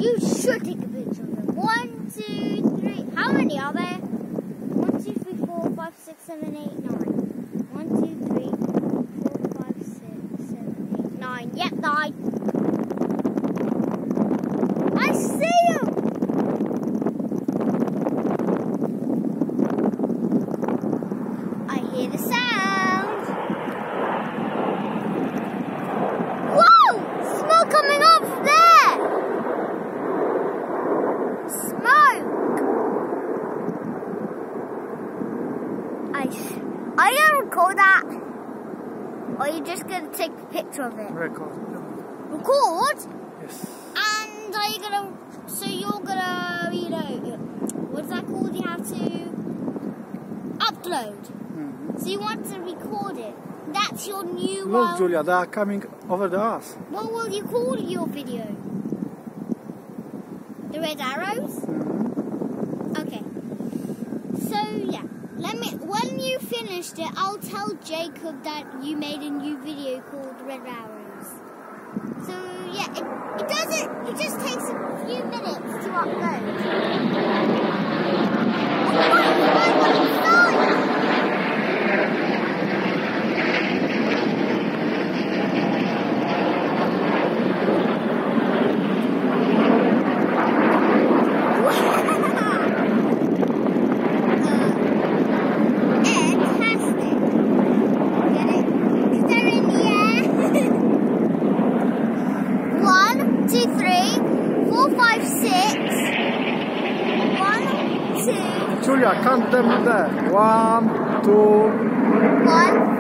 You should take a picture of them. 1, 2, 3. How many are there? 1, 2, 3, 4, 5, 6, 7, 8, 9. 1, 2, 3, 4, 5, 6, 7, 8, 9. Yep, 9. I see you! I hear the sound. Whoa! Smoke coming off there! Smoke! Are you gonna record that? Or are you just gonna take a picture of it? Record. Record? Yes. And are you gonna, so you're gonna, you know, what's that called? You have to upload. So you want to record it. That's your new Look, Julia, they are coming over the us. What will you call your video? The red arrows? Okay. So yeah, when you finished it, I'll tell Jacob that you made a new video called Red Arrows. So yeah, it just takes a few minutes to upload. Julia, count them there. 1, 2. 1,